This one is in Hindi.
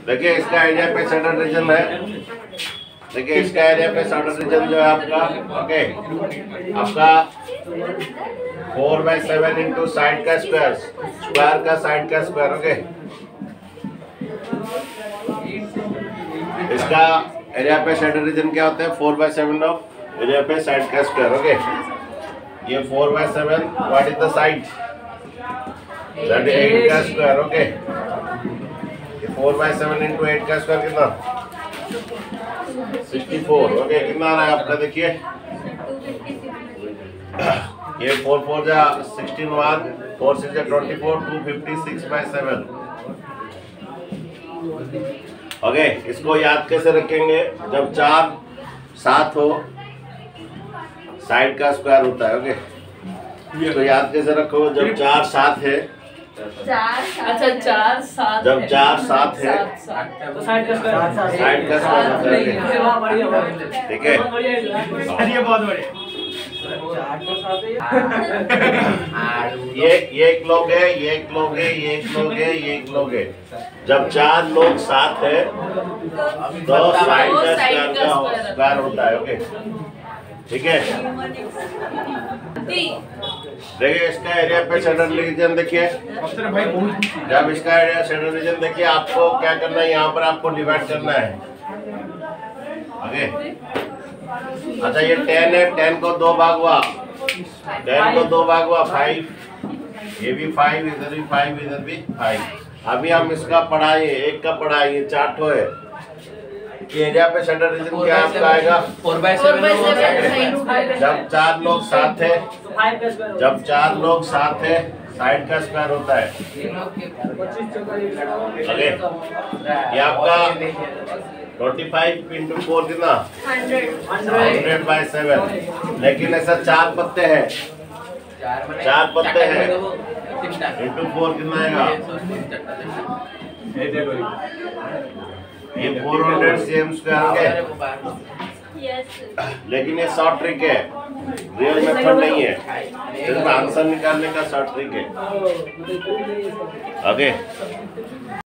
देखिए इसका एरिया पे सेंट्रल रीजन है। देखिए इसका एरिया पे सेंट्रल रीजन जो है आपका, ओके, आपका 4/7 इंटू साइड का स्क्वायर, स्क्वायर का साइड का स्क्वायर, ओके। इसका एरिया पे सेंट्रल रीजन क्या होता है? 4/7 ऑफ एरिया पे साइड का स्क्वायर, ओके। ये 4/7, what is the side? That is 8 का स्क्वायर, ओके। 4/7 इंटू 8 का स्क्वायर कितना? 64, ओके। कितना आ रहा है आपका? देखिए ये 4 जा 16, 1 4 6 जा 24, 256/7, ओके। इसको याद कैसे रखेंगे? जब 4 7 हो, साइड का स्क्वायर होता है, ओके। इसको याद कैसे रखो? जब 4 7 है, 4 7 जब 4 7 है तो साइड का स्क्वायर होता है, ठीक है। ये बहुत बढ़िया। ये एक लोग है, ये एक लोग है, ये एक लोग है, ये एक लोग है। जब 4 लोग साथ है तो साइड का स्क्वायर होता है, ओके, ठीक है। देखिए इसका एरिया पे सेंट्रल रीजन देखिए। जब इसका एरिया सेंट्रल रीजन देखिए, आपको क्या करना है? यहाँ पर आपको डिवाइड करना है, ओके। अच्छा ये 10 है, 10 को 2 भाग हुआ, 10 को 2 भाग हुआ 5, ये भी 5, इधर भी 5, इधर भी 5। अभी हम इसका पढ़ाइए, एक का पढ़ाइए, 4 ठो है। एरिया पे सेंट्रल रीजन क्या आपका आएगा? 4/7। जब 4 लोग साथ है, जब 4 लोग साथ है, साइड का स्क्वायर होता है, ओके। ये आपका 25 इंटू 4 कितना? 100/7। लेकिन ऐसा 4 पत्ते हैं, 4 पत्ते हैं, इंटू 4 कितना आएगा? ये 400 सेम स्क्वायर है, लेकिन ये शॉर्ट ट्रिक है, रियल मेथड नहीं है, सिर्फ आंसर निकालने का शॉर्ट ट्रिक है, ओके।